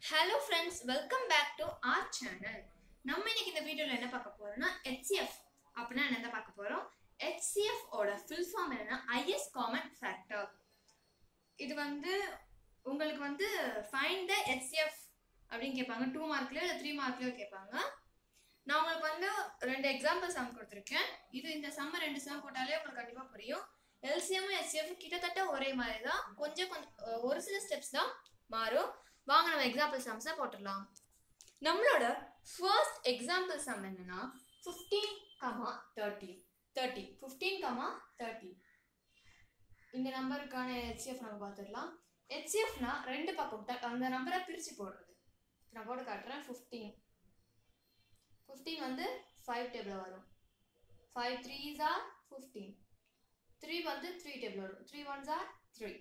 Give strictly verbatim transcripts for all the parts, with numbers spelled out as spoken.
Hello friends, welcome back to our channel. நம்ம இன்னைக்கு இந்த வீடியோல என்ன பார்க்க போறோம்னா H C F அப்படினா என்னத பார்க்க போறோம். H C F ஓட full form என்னன்னா highest common factor. இது வந்து உங்களுக்கு வந்து find the H C F அப்படினு கேட்பாங்க. two மார்க்லயோ இல்ல three மார்க்லயோ கேட்பாங்க. நான் உங்களுக்கு வந்து ரெண்டு எக்ஸாம்பிள் சம் கொடுத்திருக்கேன். இது இந்த சம் ரெண்டு சம் போட்டாலே உங்களுக்கு கண்டிப்பா புரியும். L C M H C F கிட்டத்தட்ட ஒரே மாதிரி தான். கொஞ்சம் கொஞ்சம் ஒரு சில ஸ்டெப்ஸ் தான் மாறும். வாங்க நம்ம எக்ஸாம்பிள் சம்ஸை போட்டுடலாம். நம்மளோட ஃபர்ஸ்ட் எக்ஸாம்பிள் சம் என்னன்னா fifteen, thirty. thirty. fifteen, thirty. இந்த நம்பருக்கான H C F நம்ம பார்த்துடலாம். H C F னா ரெண்டு பக்கம் அந்த நம்பரை பிரிச்சு போடுறது. நான் போட்டு காட்டுறேன். fifteen. fifteen வந்து five டேபிள் வரும். five threes are fifteen. three வந்து three டேபிள் வரும். three ones are three.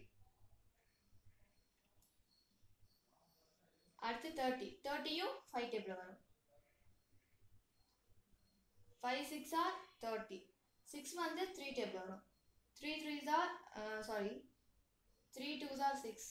அடுத்து thirty. thirty யும் five டேபிள் வரும். five six are thirty. six வந்து three டேபிள் வரும். three threes are uh, sorry three twos are six.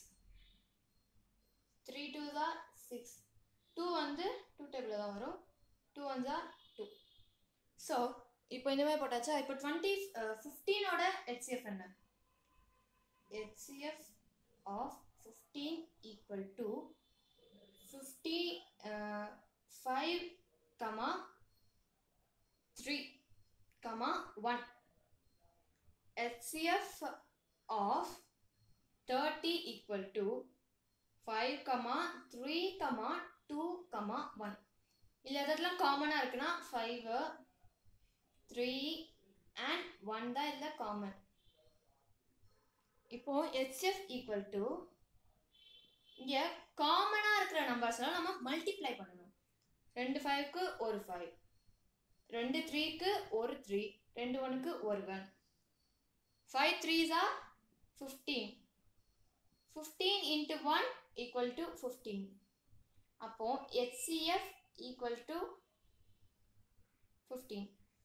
three twos are six. two வந்து two table தான் வரும். two ones are two. So இப்போ இந்த மாதிரி போட்டாச்சா. இப்போ twenty uh, fifteen ஓட H C F என்ன? H C F of fifteen equal to fifty uh, five comma three comma one. H C F of thirty equal to five comma three comma two comma one. இல்ல அதெல்லாம் காமனா இருக்குனா five three and one தான் இல்ல common. இப்போ H C F equal to இங்க காமனா இருக்கிற நம்பர்ஸ்லாம் நம்ம மல்டிப்ளை பண்ணணும். ரெண்டு five க்கு ஒரு five, ரெண்டு three க்கு ஒரு three, ரெண்டு one க்கு ஒரு one. five threes are fifteen. fifteen into one equal to fifteen. அப்போ H C F equal to fifteen.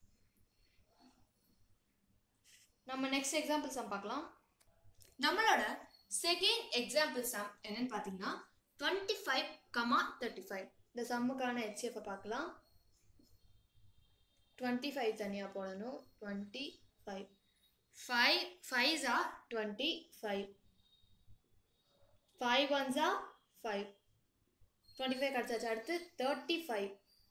நம்ம நெக்ஸ்ட் எக்ஸாம்பிள் சம் பார்க்கலாம். நம்மளோட செகண்ட் எக்ஸாம்பிள் சம் என்னன்னு பார்த்தீங்கன்னா twenty-five, thirty-five. இந்த சம்முக்கான H C F பார்க்கலாம். twenty-five தனியா போடணும். twenty-five. five fives are twenty-five. five ones are five. twenty-five கிடைச்சாச்சு. அடுத்து thirty-five.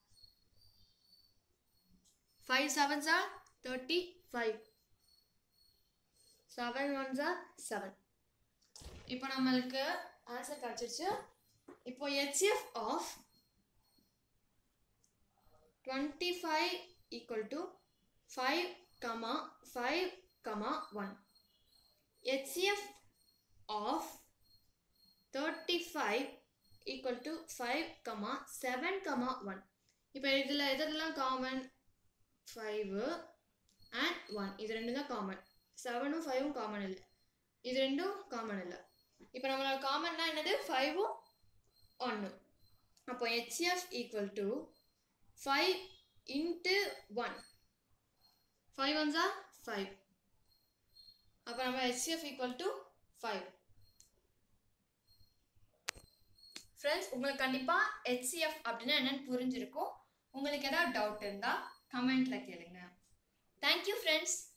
five sevens are thirty-five. seven ones are seven. இப்போ நம்மளுக்கு ஆன்சர் கிடைச்சிருச்சு. இப்போ H C F of twenty-five equal to five comma five comma one. H C F of thirty-five equal to five comma seven comma one. இப்போ இதில் எதெல்லாம் common? five and one. இது ரெண்டு தான் காமன். செவனும் ஃபைவும் காமன் இல்லை. இது ரெண்டும் காமன் இல்லை. இப்போ நம்மளோட காமன்னா என்னது? ஃபைவும் ஒன்றும். அப்போ H C F equal to five into one. five ones are five. அப்போ நம்ம H C F equal to five. Friends, உங்களுக்கு கண்டிப்பாக H C F அப்படின்னா என்னன்னு புரிஞ்சிருக்கும். உங்களுக்கு ஏதாவது டவுட் இருந்தால் கமெண்ட்ல கேளுங்க. Thank you friends.